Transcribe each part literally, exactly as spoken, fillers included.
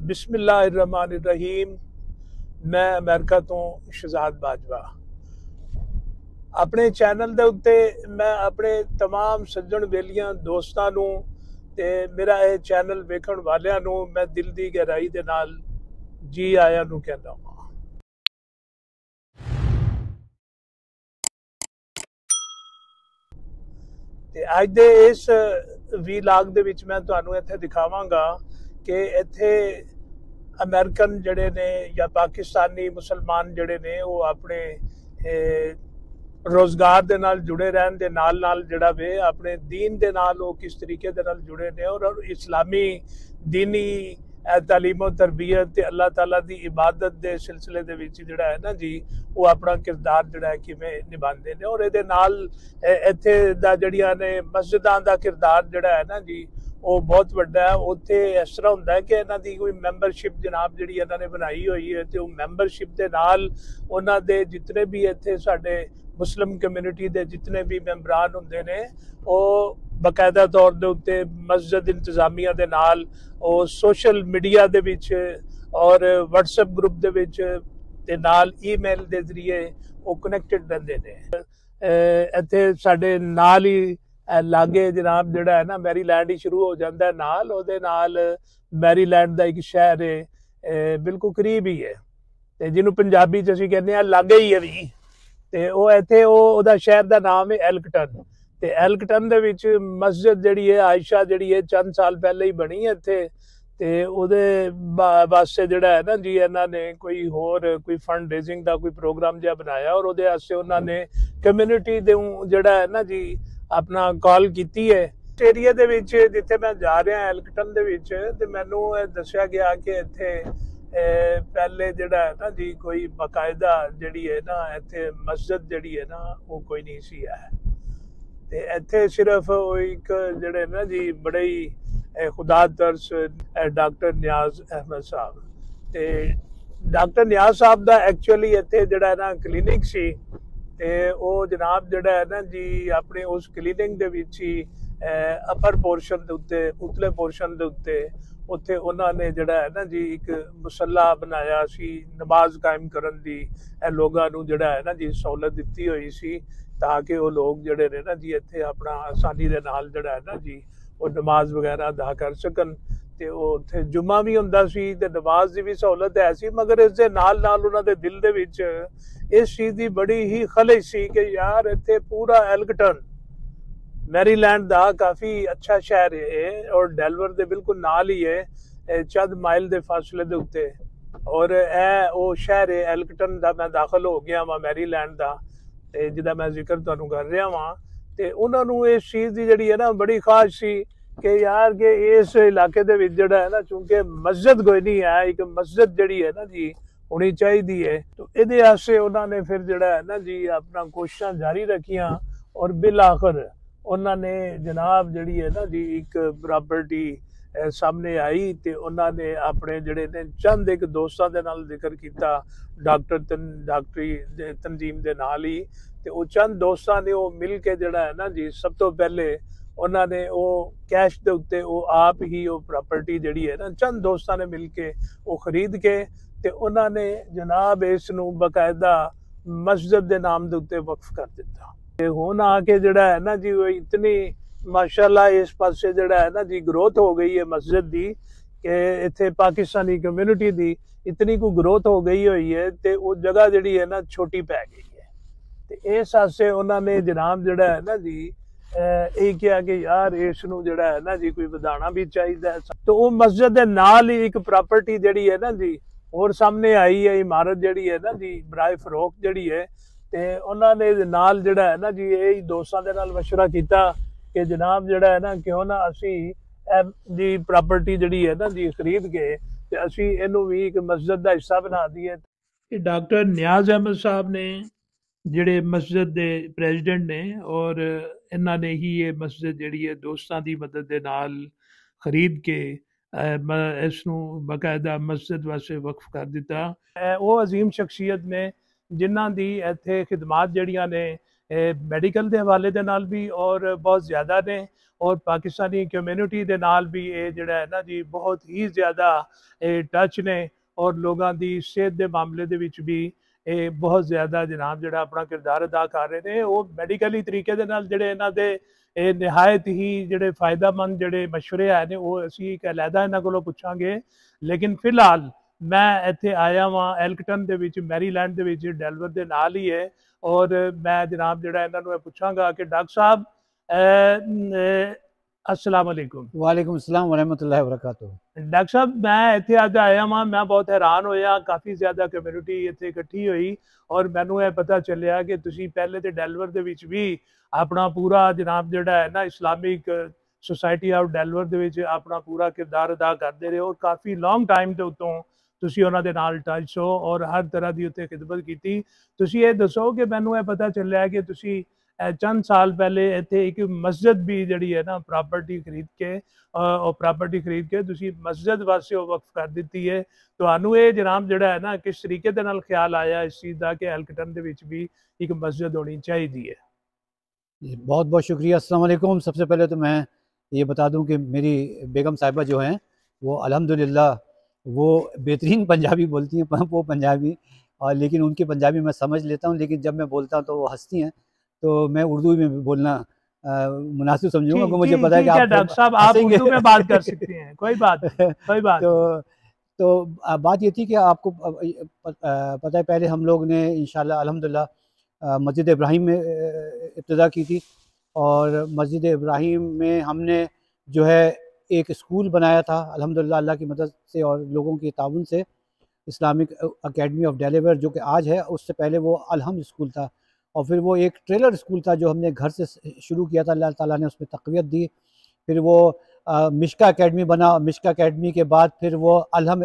बिस्मिल्लाहिर्रहमानिर्रहीम। मैं अमेरिका तो शहजाद बाजवा। अपने चैनल दे उत्ते मैं अपने तमाम सज्जन बेलियां दोस्तां नूं ते मेरा ये चैनल वेखण वालियां नूं मैं दिल दी गहराई दे नाल जी आया नूं कहंदा हां। ਤੇ ਅੱਜ ਦੇ ਇਸ ਵੀਲਾਗ ਦੇ ਵਿੱਚ ਮੈਂ ਤੁਹਾਨੂੰ ਇੱਥੇ ਦਿਖਾਵਾਂਗਾ ਕਿ ਇੱਥੇ ਅਮਰੀਕਨ ਜਿਹੜੇ ਨੇ ਜਾਂ ਪਾਕਿਸਤਾਨੀ ਮੁਸਲਮਾਨ ਜਿਹੜੇ ਨੇ ਉਹ ਆਪਣੇ ਰੋਜ਼ਗਾਰ ਦੇ ਨਾਲ ਜੁੜੇ ਰਹਿਣ ਦੇ ਨਾਲ ਨਾਲ ਜਿਹੜਾ ਵੇ ਆਪਣੇ ਦੀਨ ਦੇ ਨਾਲ ਉਹ ਕਿਸ ਤਰੀਕੇ ਦੇ ਨਾਲ ਜੁੜੇ ਨੇ ਔਰ ਇਸਲਾਮੀ ਦੀਨੀ ਤਾਲੀਮੋ ਤਰਬੀਅਤ ਤੇ ਅੱਲਾਹ ਤਾਲਾ ਦੀ ਇਬਾਦਤ ਦੇ ਸਿਲਸਿਲੇ ਦੇ ਵਿੱਚ ਜਿਹੜਾ ਹੈ ਨਾ ਜੀ ਉਹ ਆਪਣਾ ਕਿਰਦਾਰ ਜਿਹੜਾ ਹੈ ਕਿਵੇਂ ਨਿਭਾਉਂਦੇ ਨੇ ਔਰ ਇਹਦੇ ਨਾਲ ਇੱਥੇ ਦਾ ਜਿਹੜੀਆਂ ਨੇ ਮਸਜਿਦਾਂ ਦਾ ਕਿਰਦਾਰ ਜਿਹੜਾ ਹੈ ਨਾ ਜੀ ਉਹ ਬਹੁਤ ਵੱਡਾ ਹੈ। ਉੱਥੇ ਇਸ ਤਰ੍ਹਾਂ ਹੁੰਦਾ ਹੈ ਕਿ ਇਹਨਾਂ ਦੀ ਕੋਈ ਮੈਂਬਰਸ਼ਿਪ ਜਨਾਬ ਜਿਹੜੀ ਇਹਨਾਂ ਨੇ ਬਣਾਈ ਹੋਈ ਹੈ ਤੇ ਉਹ ਮੈਂਬਰਸ਼ਿਪ ਦੇ ਨਾਲ ਉਹਨਾਂ ਦੇ ਜਿਤਨੇ ਵੀ ਇੱਥੇ ਸਾਡੇ ਮੁਸਲਿਮ ਕਮਿਊਨਿਟੀ ਦੇ ਜਿਤਨੇ ਵੀ ਮੈਂਬਰਾਨ ਹੁੰਦੇ ਨੇ ਉਹ ਬਕਾਇਦਾ ਤੌਰ ਦੇ ਉੱਤੇ ਮਸਜਿਦ ਇੰਤਜ਼ਾਮੀਆ ਦੇ ਨਾਲ ਉਹ ਸੋਸ਼ਲ ਮੀਡੀਆ ਦੇ ਵਿੱਚ ਔਰ WhatsApp ਗਰੁੱਪ ਦੇ ਵਿੱਚ ਤੇ ਨਾਲ ਈਮੇਲ ਦੇ ਜ਼ਰੀਏ ਉਹ ਕਨੈਕਟਡ ਰਹਿੰਦੇ ਨੇ। ਇੱਥੇ ਸਾਡੇ ਨਾਲ ਹੀ ਲਾਗੇ ਜਨਾਬ ਜਿਹੜਾ ਹੈ ਨਾ ਮੈਰੀਲੈਂਡ ਹੀ ਸ਼ੁਰੂ ਹੋ ਜਾਂਦਾ ਨਾਲ ਉਹਦੇ ਨਾਲ ਮੈਰੀਲੈਂਡ ਦਾ ਇੱਕ ਸ਼ਹਿਰ ਹੈ ਬਿਲਕੁਲ ਕਰੀਬ ਹੀ ਹੈ ਤੇ ਜਿਹਨੂੰ ਪੰਜਾਬੀ ਚ ਅਸੀਂ ਕਹਿੰਦੇ ਆ ਲਾਗੇ ਹੀ ਹੈ ਵੀ ਤੇ ਉਹ ਇੱਥੇ ਉਹ ਉਹਦਾ ਸ਼ਹਿਰ ਦਾ ਨਾਮ ਹੈ ਐਲਕਟਨ ਤੇ ਐਲਕਟਨ ਦੇ ਵਿੱਚ ਮਸਜਿਦ ਜਿਹੜੀ ਹੈ ਆਇਸ਼ਾ ਜਿਹੜੀ ਹੈ ਚੰਦ ਸਾਲ ਪਹਿਲੇ ਹੀ ਬਣੀ ਹੈ ਇੱਥੇ ਤੇ ਉਹਦੇ ਵਾਸਤੇ ਜਿਹੜਾ ਹੈ ਨਾ ਜੀ ਇਹਨਾਂ ਨੇ ਕੋਈ ਹੋਰ ਕੋਈ ਫੰਡ ਰੇਜ਼ਿੰਗ ਦਾ ਕੋਈ ਪ੍ਰੋਗਰਾਮ ਜਿਹਾ ਬਣਾਇਆ ਔਰ ਉਹਦੇ ਵਾਸਤੇ ਉਹਨਾਂ ਨੇ ਕਮਿਊਨਿਟੀ ਦੇ ਜਿਹੜਾ ਹੈ ਨਾ ਜੀ ਆਪਣਾ ਕਾਲ ਕੀਤੀ ਹੈ। ਏਰੀਆ ਦੇ ਵਿੱਚ ਜਿੱਥੇ ਮੈਂ ਜਾ ਰਿਹਾ ਐਲਕਟਨ ਦੇ ਵਿੱਚ ਤੇ ਮੈਨੂੰ ਇਹ ਦੱਸਿਆ ਗਿਆ ਕਿ ਇੱਥੇ ਪਹਿਲੇ ਜਿਹੜਾ ਹੈ ਨਾ ਜੀ ਕੋਈ ਬਕਾਇਦਾ ਜਿਹੜੀ ਹੈ ਨਾ ਇੱਥੇ ਮਸਜਿਦ ਜਿਹੜੀ ਹੈ ਨਾ ਉਹ ਕੋਈ ਨਹੀਂ ਸੀ ਹੈ ਤੇ ਇੱਥੇ ਸਿਰਫ ਉਹ ਇੱਕ ਜਿਹੜੇ ਨਾ ਜੀ ਬੜੇ ਹੀ ਖੁਦਾ ਤਰਸ ਡਾਕਟਰ ਨਿਆਜ਼ ਅਹਿਮਦ ਸਾਹਿਬ ਤੇ ਡਾਕਟਰ ਨਿਆਜ਼ ਸਾਹਿਬ ਦਾ ਐਕਚੁਅਲੀ ਇੱਥੇ ਜਿਹੜਾ ਨਾ ਕਲੀਨਿਕ ਸੀ ਤੇ ਉਹ ਜਨਾਬ ਜਿਹੜਾ ਹੈ ਨਾ ਜੀ ਆਪਣੇ ਉਸ ਕਲੀਨਿਕ ਦੇ ਵਿੱਚ ਹੀ ਅਪਰ ਪੋਰਸ਼ਨ ਦੇ ਉੱਤੇ ਉਤਲੇ ਪੋਰਸ਼ਨ ਦੇ ਉੱਤੇ ਉੱਥੇ ਉਹਨਾਂ ਨੇ ਜਿਹੜਾ ਹੈ ਨਾ ਜੀ ਇੱਕ ਮੁਸੱਲਾ ਬਣਾਇਆ ਸੀ ਨਮਾਜ਼ ਕਾਇਮ ਕਰਨ ਦੀ ਇਹ ਲੋਕਾਂ ਨੂੰ ਜਿਹੜਾ ਹੈ ਨਾ ਜੀ ਸਹੂਲਤ ਦਿੱਤੀ ਹੋਈ ਸੀ ਤਾਂ ਕਿ ਉਹ ਲੋਕ ਜਿਹੜੇ ਨੇ ਨਾ ਜੀ ਇੱਥੇ ਆਪਣਾ ਆਸਾਨੀ ਦੇ ਨਾਲ ਜਿਹੜਾ ਹੈ ਨਾ ਜੀ ਉਹ ਨਮਾਜ਼ ਵਗੈਰਾ ਅਦਾ ਕਰ ਸਕਣ ਤੇ ਉਹ ਉੱਥੇ ਜੁਮਾ ਵੀ ਹੁੰਦਾ ਸੀ ਤੇ ਨਮਾਜ਼ ਦੀ ਵੀ ਸਹੂਲਤ ਹੈ ਸੀ ਮਗਰ ਇਸ ਦੇ ਨਾਲ ਨਾਲ ਉਹਨਾਂ ਦੇ ਦਿਲ ਦੇ ਵਿੱਚ ਇਸ ਚੀਜ਼ ਦੀ ਬੜੀ ਹੀ ਖਲਸ਼ ਸੀ ਕਿ ਯਾਰ ਇੱਥੇ ਪੂਰਾ ਐਲਕਟਨ ਮੈਰੀਲੈਂਡ ਦਾ ਕਾਫੀ ਅੱਛਾ ਸ਼ਹਿਰ ਹੈ ਔਰ ਡੈਲਵਰ ਦੇ ਬਿਲਕੁਲ ਨਾਲ ਹੀ ਹੈ ਚੰਦ ਮਾਈਲ ਦੇ ਫਾਸਲੇ ਦੇ ਉੱਤੇ ਔਰ ਇਹ ਉਹ ਸ਼ਹਿਰ ਹੈ ਐਲਕਟਨ ਦਾ ਮੈਂ ਦਾਖਲ ਹੋ ਗਿਆ ਵਾਂ ਮੈਰੀਲੈਂਡ ਦਾ ਤੇ ਜਿਹਦਾ ਮੈਂ ਜ਼ਿਕਰ ਤੁਹਾਨੂੰ ਕਰ ਰਿਹਾ ਵਾਂ ਤੇ ਉਹਨਾਂ ਨੂੰ ਇਸ ਚੀਜ਼ ਦੀ ਜਿਹੜੀ ਹੈ ਨਾ ਬੜੀ ਖਾਸ਼ ਸੀ ਕਿ ਯਾਰ ਕਿ ਇਸ ਇਲਾਕੇ ਦੇ ਵਿੱਚ ਜਿਹੜਾ ਹੈ ਨਾ ਚੂੰਕਿ ਮਸਜਿਦ ਕੋਈ ਨਹੀਂ ਹੈ ਇੱਕ ਮਸਜਿਦ ਜਿਹੜੀ ਹੈ ਨਾ ਜੀ ਹੋਣੀ ਚਾਹੀਦੀ ਹੈ ਤਾਂ ਇਹਦੇ ਵਾਸਤੇ ਉਹਨਾਂ ਨੇ ਫਿਰ ਜਿਹੜਾ ਹੈ ਨਾ ਜੀ ਆਪਣਾ ਕੋਸ਼ਿਸ਼ਾਂ ਜਾਰੀ ਰੱਖੀਆਂ ਔਰ ਬਿਲ ਆਖਰ ਉਹਨਾਂ ਨੇ ਜਨਾਬ ਜਿਹੜੀ ਹੈ ਨਾ ਜੀ ਇੱਕ ਪ੍ਰਾਪਰਟੀ ਸਾਹਮਣੇ ਆਈ ਤੇ ਉਹਨਾਂ ਨੇ ਆਪਣੇ ਜਿਹੜੇ ਨੇ ਚੰਦ ਇੱਕ ਦੋਸਤਾਂ ਦੇ ਨਾਲ ਜ਼ਿਕਰ ਕੀਤਾ ਡਾਕਟਰ ਤਨ ਡਾਕਟਰੀ ਤਨਜ਼ੀਮ ਦੇ ਨਾਲ ਹੀ ਤੇ ਉਹ ਚੰਦ ਦੋਸਤਾਂ ਨੇ ਉਹ ਮਿਲ ਕੇ ਜਿਹੜਾ ਹੈ ਨਾ ਜੀ ਸਭ ਤੋਂ ਪਹਿਲੇ ਉਹਨਾਂ ਨੇ ਉਹ ਕੈਸ਼ ਦੇ ਉੱਤੇ ਉਹ ਆਪ ਹੀ ਉਹ ਪ੍ਰਾਪਰਟੀ ਜਿਹੜੀ ਹੈ ਨਾ ਚੰਦ ਦੋਸਤਾਂ ਨੇ ਮਿਲ ਕੇ ਉਹ ਖਰੀਦ ਕੇ ਤੇ ਉਹਨਾਂ ਨੇ ਜਨਾਬ ਇਸ ਨੂੰ ਬਕਾਇਦਾ ਮਸਜਿਦ ਦੇ ਨਾਮ ਦੇ ਉੱਤੇ ਵਕਫ ਕਰ ਦਿੱਤਾ ਤੇ ਹੁਣ ਆ ਕੇ ਜਿਹੜਾ ਹੈ ਨਾ ਜੀ ਉਹ ਇਤਨੀ ਮਾਸ਼ਾਅੱਲਾ ਇਸ ਪਾਸੇ ਜਿਹੜਾ ਹੈ ਨਾ ਜੀ ਗਰੋਥ ਹੋ ਗਈ ਹੈ ਮਸਜਿਦ ਦੀ ਕਿ ਇੱਥੇ ਪਾਕਿਸਤਾਨੀ ਕਮਿਊਨਿਟੀ ਦੀ ਇਤਨੀ ਕੋ ਗਰੋਥ ਹੋ ਗਈ ਹੋਈ ਹੈ ਤੇ ਉਹ ਜਗ੍ਹਾ ਜਿਹੜੀ ਹੈ ਨਾ ਛੋਟੀ ਪੈ ਗਈ ਹੈ ਤੇ ਇਸ ਪਾਸੇ ਉਹਨਾਂ ਨੇ ਜਨਾਬ ਜਿਹੜਾ ਹੈ ਨਾ ਜੀ ਇਹ ਕਿਹਾ ਕਿ ਯਾਰ ਇਸ ਨੂੰ ਜਿਹੜਾ ਹੈ ਨਾ ਜੀ ਕੋਈ ਵਧਾਉਣਾ ਵੀ ਚਾਹੀਦਾ ਹੈ ਤੇ ਉਹ ਮਸਜਿਦ ਦੇ ਨਾਲ ਹੀ ਇੱਕ ਪ੍ਰਾਪਰਟੀ ਜਿਹੜੀ ਹੈ ਨਾ ਜੀ ਹੋਰ ਸਾਹਮਣੇ ਆਈ ਹੈ ਇਮਾਰਤ ਜਿਹੜੀ ਹੈ ਨਾ ਜੀ ਬਰਾਏ ਫਰੋਖਤ ਜਿਹੜੀ ਹੈ ਤੇ ਉਹਨਾਂ ਨੇ ਨਾਲ ਜਿਹੜਾ ਹੈ ਨਾ ਜੀ ਇਹ ਦੋਸਤਾਂ ਦੇ ਨਾਲ ਮਸ਼ਵਰਾ ਕੀਤਾ ਕਿ ਜਨਾਬ ਜਿਹੜਾ ਹੈ ਨਾ ਕਿਉਂ ਨਾ ਅਸੀਂ ਦੀ ਪ੍ਰਾਪਰਟੀ ਜਿਹੜੀ ਹੈ ਨਾ ਜੀ ਖਰੀਦ ਕੇ ਤੇ ਅਸੀਂ ਇਹਨੂੰ ਵੀ ਇੱਕ ਮਸਜਿਦ ਦਾ ਹਿੱਸਾ ਬਣਾ ਦਈਏ। ਇਹ ਡਾਕਟਰ ਨਿਆਜ਼ ਅਹਿਮਦ ਸਾਹਿਬ ਨੇ ਜਿਹੜੇ ਮਸਜਿਦ ਦੇ ਪ੍ਰੈਜ਼ੀਡੈਂਟ ਨੇ ਔਰ ਇਹਨਾਂ ਨੇ ਹੀ ਇਹ ਮਸਜਿਦ ਜਿਹੜੀ ਹੈ ਦੋਸਤਾਂ ਦੀ ਮਦਦ ਦੇ ਨਾਲ ਖਰੀਦ ਕੇ ਇਸ ਨੂੰ ਬਕਾਇਦਾ ਮਸਜਿਦ ਵਾਸਤੇ ਵਕਫ ਕਰ ਦਿੱਤਾ। ਉਹ ਅਜ਼ੀਮ ਸ਼ਖਸੀਅਤ ਨੇ ਜਿਨ੍ਹਾਂ ਦੀ ਇੱਥੇ ਖਿਦਮਾਤ ਜਿਹੜੀਆਂ ਨੇ میڈیکل دے حوالے دے نال بھی اور بہت زیادہ نے، اور پاکستانی کمیونٹی دے نال بھی یہ جڑا ہے نا جی بہت ہی زیادہ ٹچ نے، اور لوگاں دی صحت دے معاملے دے وچ بھی اے بہت زیادہ جناب جڑا اپنا کردار ادا کر رہے ہیں۔ وہ میڈیکلی طریقے دے نال جڑے انہاں دے اے نہایت ہی جڑے فائدہ مند جڑے مشورے آئے نے وہ اسی ایک علیحدہ انہاں کولوں پوچھاں گے، لیکن فی الحال میں ایتھے آیا ہاں ایلکٹن دے وچ، میری لینڈ دے وچ، ڈیلور دے نال ہی ہے، اور میں جناب جڑا انہاں نوں پوچھاں گا کہ ڈاکٹر صاحب السلام علیکم۔ وعلیکم السلام ورحمۃ اللہ وبرکاتہ۔ ڈاکٹر صاحب میں ایتھے اج آیا ہاں، میں بہت حیران ہویا، کافی زیادہ کمیونٹی ایتھے اکٹھی ہوئی، اور مینوں یہ پتہ چلیا کہ تسی پہلے تے ڈیلور دے وچ بھی اپنا پورا جناب جڑا ہے نا اسلامک سوسائٹی آف ڈیلور دے وچ اپنا پورا کردار ادا کردے رہے، اور کافی لانگ ٹائم دے اتوں تسی انہاں دے نال ٹچ ہو اور ہر طرح دی اتنے خدمت کیتی۔ تسی یہ دسو کہ مینوں یہ پتہ چلیا کہ تسی چند سال پہلے ایتھے ایک مسجد بھی جڑی ہے نا پراپرٹی خرید کے اور پراپرٹی خرید کے تسی مسجد واسطے وقف کر دیتی ہے، تو انہوں یہ جناب جڑا ہے نا کس طریقے دے نال خیال آیا اس چیز دا کہ ایلکٹن دے وچ بھی ایک مسجد ہونی چاہیے؟ جی بہت بہت شکریہ، السلام علیکم۔ سب سے پہلے تو میں یہ بتا دوں کہ میری بیگم صاحبہ جو ہیں وہ الحمدللہ وہ بہترین پنجابی بولتی ہیں، وہ پنجابی، اور لیکن ان کی پنجابی میں سمجھ لیتا ہوں، لیکن جب میں بولتا ہوں تو وہ ہنستی ہیں، تو میں اردو میں بولنا مناسب سمجھوں گا، مجھے پتا ہے کہ آپ ڈاکٹر صاحب آپ اردو میں بات کر سکتے ہیں، کوئی بات کوئی بات تو تو بات یہ تھی کہ آپ کو پتہ ہے پہلے ہم لوگ نے انشاءاللہ الحمدللہ مسجد ابراہیم میں ابتدا کی تھی، اور مسجد ابراہیم میں ہم نے جو ہے ایک اسکول بنایا تھا الحمدللہ اللہ کی مدد سے اور لوگوں کے تعاون سے، اسلامک اکیڈمی آف ڈیلیور، جو کہ آج ہے، اس سے پہلے وہ الحمد اسکول تھا، اور پھر وہ ایک ٹریلر اسکول تھا جو ہم نے گھر سے شروع کیا تھا، اللہ تعالیٰ نے اس میں تقویت دی، پھر وہ مشکا اکیڈمی بنا، مشکا اکیڈمی کے بعد پھر وہ الحم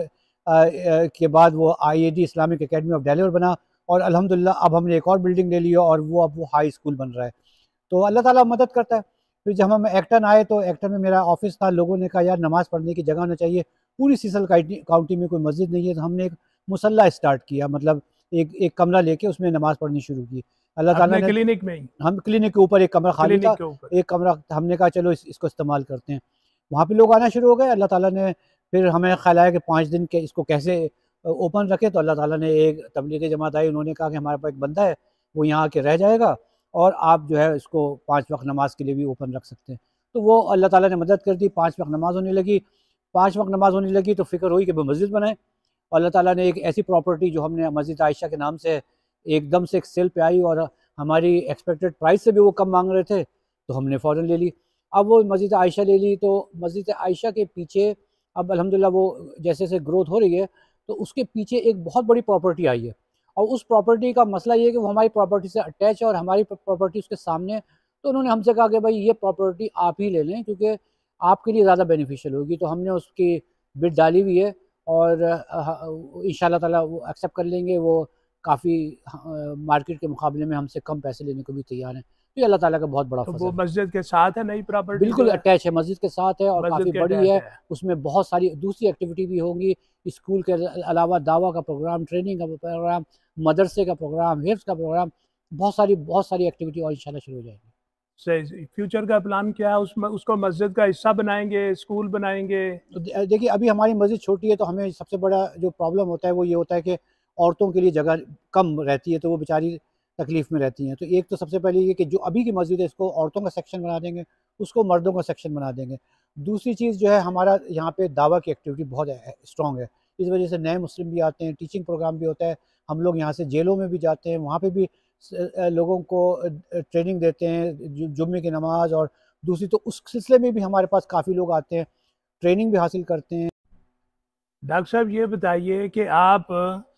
کے بعد وہ I A D Islamic Academy of Delaware بنا، اور الحمدللہ اب ہم نے ایک اور بلڈنگ لے لی ہے اور وہ اب وہ ہائی اسکول بن رہا ہے، تو اللہ تعالیٰ مدد کرتا ہے۔ پھر جب ہم ایکٹن آئے تو ایکٹن میں میرا آفس تھا، لوگوں نے کہا یار نماز پڑھنے کی جگہ ہونا چاہیے، پوری سیسل کاؤنٹی میں کوئی مسجد نہیں ہے، تو ہم نے ایک مصلی اسٹارٹ کیا، مطلب ایک ایک کمرہ لے کے اس میں نماز پڑھنی شروع کی۔ اللہ تعالیٰ نے کلینک میں ہم کلینک کے اوپر ایک کمرہ خالی تھا، ایک کمرہ ہم نے کہا چلو اس اس کو استعمال کرتے ہیں، وہاں پہ لوگ آنا شروع ہو گئے۔ اللہ تعالیٰ نے پھر ہمیں خیال آیا کہ پانچ دن کے اس کو کیسے اوپن رکھے، تو اللہ تعالیٰ نے ایک تبلیغی جماعت آئی، انہوں نے کہا کہ ہمارے پاس ایک بندہ ہے وہ یہاں آ کے رہ جائے گا اور آپ جو ہے اس کو پانچ وقت نماز کے لیے بھی اوپن رکھ سکتے ہیں، تو وہ اللہ تعالیٰ نے مدد کر دی، پانچ وقت نماز ہونے لگی۔ پانچ وقت نماز ہونے لگی تو فکر ہوئی کہ وہ مسجد بنائیں، اور اللہ تعالیٰ نے ایک ایسی پراپرٹی جو ہم نے مسجد عائشہ کے نام سے ایک دم سے ایک سیل پہ آئی، اور ہماری ایکسپیکٹڈ پرائس سے بھی وہ کم مانگ رہے تھے، تو ہم نے فوراً لے لی۔ اب وہ مسجد عائشہ لے لی، تو مسجد عائشہ کے پیچھے اب الحمدللہ وہ جیسے جیسے گروتھ ہو رہی ہے تو اس کے پیچھے ایک بہت بڑی پراپرٹی آئی ہے، اور اس پراپرٹی کا مسئلہ یہ ہے کہ وہ ہماری پراپرٹی سے اٹیچ ہے اور ہماری پراپرٹی اس کے سامنے، تو انہوں نے ہم سے کہا کہ بھائی یہ پراپرٹی آپ ہی لے لیں کیونکہ آپ کے لیے زیادہ بینیفیشیل ہوگی، تو ہم نے اس کی بڈ ڈالی ہوئی ہے، اور انشاءاللہ تعالیٰ وہ ایکسیپٹ کر لیں گے، وہ کافی مارکیٹ کے مقابلے میں ہم سے کم پیسے لینے کو بھی تیار ہیں، تو یہ اللہ تعالیٰ کا بہت بڑا فضل ہے۔ وہ مسجد کے ساتھ ہے نئی پراپرٹی؟ بالکل اٹیچ ہے، مسجد کے ساتھ ہے اور کافی بڑی ہے، اس میں بہت ساری دوسری ایکٹیویٹی بھی ہوں گی، اسکول کے علاوہ دعویٰ کا پروگرام، ٹریننگ کا پروگرام، مدرسے کا پروگرام، حفظ کا پروگرام، بہت ساری بہت ساری ایکٹیویٹی اور انشاءاللہ شروع ہو جائے گی۔ صحیح، فیوچر کا پلان کیا ہے؟ اس میں اس کو مسجد کا حصہ بنائیں گے، اسکول بنائیں گے؟ دیکھیے ابھی ہماری مسجد چھوٹی ہے تو ہمیں سب سے بڑا جو پرابلم ہوتا ہے وہ یہ ہوتا ہے کہ عورتوں کے لیے جگہ کم رہتی ہے، تو وہ بیچاری تکلیف میں رہتی ہیں، تو ایک تو سب سے پہلے یہ کہ جو ابھی کی مسجد ہے اس کو عورتوں کا سیکشن بنا دیں گے، اس کو مردوں کا سیکشن بنا دیں گے۔ دوسری چیز جو ہے ہمارا یہاں پہ دعویٰ کی ایکٹیویٹی بہت اسٹرانگ ہے، اس وجہ سے نئے مسلم بھی آتے ہیں، ٹیچنگ پروگرام بھی ہوتا ہے، ہم لوگ یہاں سے جیلوں میں بھی جاتے ہیں، وہاں پہ بھی لوگوں کو ٹریننگ دیتے ہیں جمعے کی نماز، اور دوسری تو اس سلسلے میں بھی ہمارے پاس کافی لوگ آتے ہیں، ٹریننگ بھی حاصل کرتے ہیں۔ ڈاکٹر صاحب یہ بتائیے کہ آپ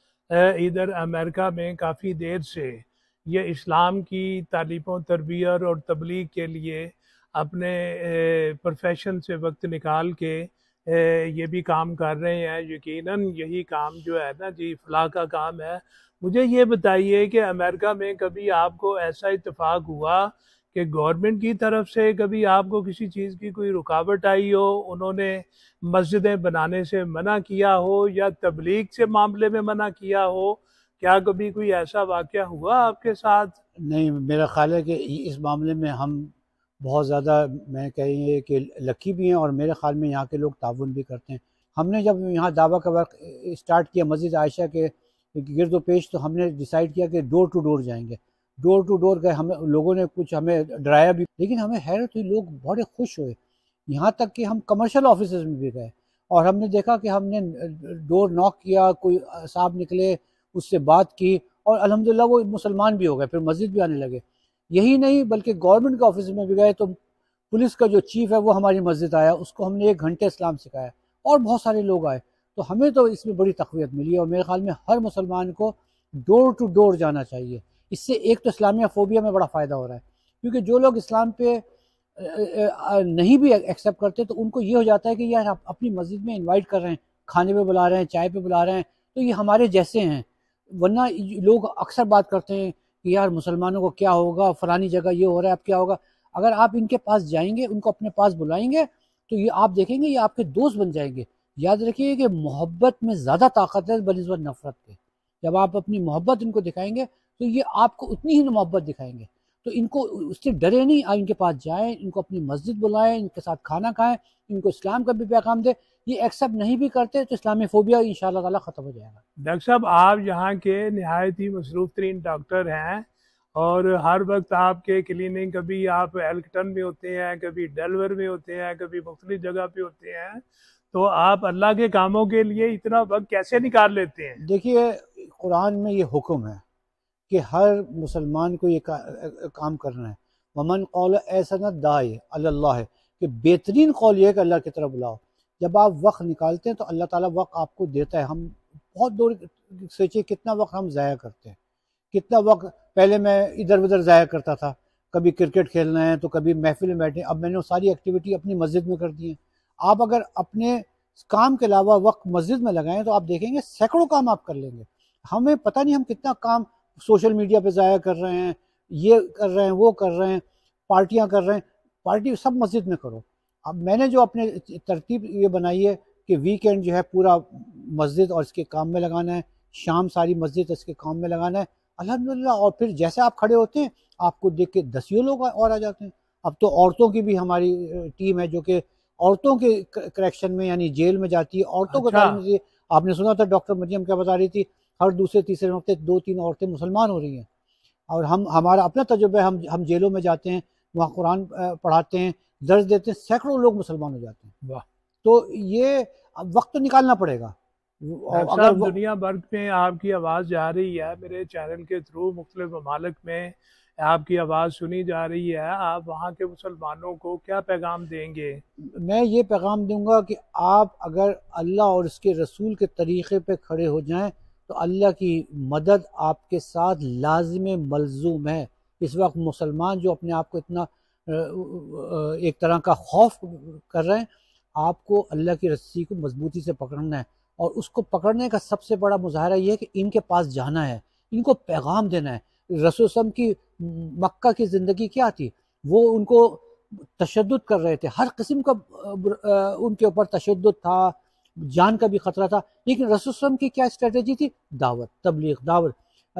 ادھر امریکہ میں کافی دیر سے یہ اسلام کی تعلیم و تربیت اور تبلیغ کے لیے اپنے پروفیشن سے وقت نکال کے یہ بھی کام کر رہے ہیں، یقیناً یہی کام جو ہے نا جی فلاح کا کام ہے۔ مجھے یہ بتائیے کہ امریکہ میں کبھی آپ کو ایسا اتفاق ہوا کہ گورنمنٹ کی طرف سے کبھی آپ کو کسی چیز کی کوئی رکاوٹ آئی ہو، انہوں نے مسجدیں بنانے سے منع کیا ہو یا تبلیغ سے معاملے میں منع کیا ہو؟ کیا کبھی کوئی ایسا واقعہ ہوا آپ کے ساتھ؟ نہیں، میرا خیال ہے کہ اس معاملے میں ہم بہت زیادہ میں کہیں گے کہ لکی بھی ہیں، اور میرے خیال میں یہاں کے لوگ تعاون بھی کرتے ہیں۔ ہم نے جب یہاں دعویٰ کا ورک اسٹارٹ کیا مسجد عائشہ کے گرد و پیش، تو ہم نے ڈیسائیڈ کیا کہ ڈور ٹو ڈور جائیں گے۔ ڈور ٹو ڈور گئے، ہمیں لوگوں نے کچھ ہمیں ڈرایا بھی، لیکن ہمیں حیرت ہوئی، لوگ بڑے خوش ہوئے۔ یہاں تک کہ ہم کمرشل آفیسز میں بھی گئے اور ہم نے دیکھا کہ ہم نے ڈور ناک کیا، کوئی صاحب نکلے، اس سے بات کی، اور الحمدللہ وہ مسلمان بھی ہو گئے، پھر مسجد بھی آنے لگے۔ یہی نہیں بلکہ گورنمنٹ کے آفس میں بھی گئے تو پولیس کا جو چیف ہے وہ ہماری مسجد آیا، اس کو ہم نے ایک گھنٹے اسلام سکھایا، اور بہت سارے لوگ آئے۔ تو ہمیں تو اس میں بڑی تقویت ملی، اور میرے خیال میں ہر مسلمان کو ڈور ٹو ڈور جانا چاہیے۔ اس سے ایک تو اسلامیہ فوبیا میں بڑا فائدہ ہو رہا ہے، کیونکہ جو لوگ اسلام پہ نہیں بھی ایکسیپٹ کرتے تو ان کو یہ ہو جاتا ہے کہ یار آپ اپنی مسجد میں انوائٹ کر رہے ہیں، کھانے پہ بلا رہے ہیں، چائے پہ بلا رہے ہیں، تو یہ ہمارے جیسے ہیں۔ ورنہ لوگ اکثر بات کرتے ہیں کہ یار مسلمانوں کو کیا ہوگا، فلانی جگہ یہ ہو رہا ہے، اب کیا ہوگا۔ اگر آپ ان کے پاس جائیں گے، ان کو اپنے پاس بلائیں گے، تو یہ آپ دیکھیں گے یہ آپ کے دوست بن جائیں گے۔ یاد رکھیے کہ محبت میں زیادہ طاقت ہے بنسبت نفرت کے۔ جب آپ اپنی محبت ان کو دکھائیں گے تو یہ آپ کو اتنی ہی محبت دکھائیں گے۔ تو ان کو اس سے ڈرے نہیں، آپ ان کے پاس جائیں، ان کو اپنی مسجد بلائیں، ان کے ساتھ کھانا کھائیں، ان کو اسلام کا بھی پیغام دیں۔ یہ ایکسیپٹ نہیں بھی کرتے تو اسلامی فوبیا انشاءاللہ تعالیٰ ختم ہو جائے گا۔ ڈاکٹر صاحب، آپ یہاں کے نہایت ہی مصروف ترین ڈاکٹر ہیں، اور ہر وقت آپ کے کلینک، کبھی آپ ایلکٹن میں ہوتے ہیں، کبھی ڈیلور میں ہوتے ہیں، کبھی مختلف جگہ پہ ہوتے ہیں، تو آپ اللہ کے کاموں کے لیے اتنا وقت کیسے نکال لیتے ہیں؟ دیکھیے، قرآن میں یہ حکم ہے کہ ہر مسلمان کو یہ کام کرنا ہے۔ ومن قول ایسا داعی اللہ ہے کہ بہترین قول یہ ہے کہ اللہ کی طرف بلاؤ۔ جب آپ وقت نکالتے ہیں تو اللہ تعالیٰ وقت آپ کو دیتا ہے۔ ہم بہت دور سوچے کتنا وقت ہم ضائع کرتے ہیں، کتنا وقت پہلے میں ادھر ادھر ضائع کرتا تھا، کبھی کرکٹ کھیلنا ہے تو کبھی محفل میں بیٹھے، اب میں نے وہ ساری ایکٹیویٹی اپنی مسجد میں کر دی ہیں۔ آپ اگر اپنے کام کے علاوہ وقت مسجد میں لگائیں تو آپ دیکھیں گے سینکڑوں کام آپ کر لیں گے۔ ہمیں پتہ نہیں ہم کتنا کام سوشل میڈیا پہ ضائع کر رہے ہیں، یہ کر رہے ہیں، وہ کر رہے ہیں، پارٹیاں کر رہے ہیں۔ پارٹی سب مسجد میں کرو۔ اب میں نے جو اپنے ترتیب یہ بنائی ہے کہ ویکینڈ جو ہے پورا مسجد اور اس کے کام میں لگانا ہے، شام ساری مسجد اس کے کام میں لگانا ہے الحمدللہ۔ اور پھر جیسے آپ کھڑے ہوتے ہیں آپ کو دیکھ کے دسیوں لوگ اور آ جاتے ہیں۔ اب تو عورتوں کی بھی ہماری ٹیم ہے جو کہ عورتوں کے کریکشن میں یعنی جیل میں جاتی ہے، عورتوں کو تعلیم دیتی ہے۔ آپ نے سنا تھا ڈاکٹر مریم کیا بتا رہی تھی، ہر دوسرے تیسرے ہفتے دو تین عورتیں مسلمان ہو رہی ہیں۔ اور ہم ہمارا اپنا تجربہ ہے، ہم ہم جیلوں میں جاتے ہیں، وہاں قرآن پڑھاتے ہیں، درس دیتے ہیں، سینکڑوں لوگ مسلمان ہو جاتے ہیں۔ واہ! تو یہ وقت تو نکالنا پڑے گا۔ اگر دنیا بھر میں آپ کی آواز جا رہی ہے، میرے چینل کے تھرو مختلف ممالک میں آپ کی آواز سنی جا رہی ہے، آپ وہاں کے مسلمانوں کو کیا پیغام دیں گے؟ میں یہ پیغام دوں گا کہ آپ اگر اللہ اور اس کے رسول کے طریقے پہ کھڑے ہو جائیں تو اللہ کی مدد آپ کے ساتھ لازم ملزوم ہے۔ اس وقت مسلمان جو اپنے آپ کو اتنا ایک طرح کا خوف کر رہے ہیں، آپ کو اللہ کی رسی کو مضبوطی سے پکڑنا ہے، اور اس کو پکڑنے کا سب سے بڑا مظاہرہ یہ ہے کہ ان کے پاس جانا ہے، ان کو پیغام دینا ہے۔ رسول صلی اللہ علیہ وسلم کی مکہ کی زندگی کیا تھی؟ وہ ان کو تشدد کر رہے تھے، ہر قسم کا ان کے اوپر تشدد تھا، جان کا بھی خطرہ تھا، لیکن رسول صلی اللہ علیہ وسلم کی کیا اسٹریٹجی تھی؟ دعوت، تبلیغ، دعوت۔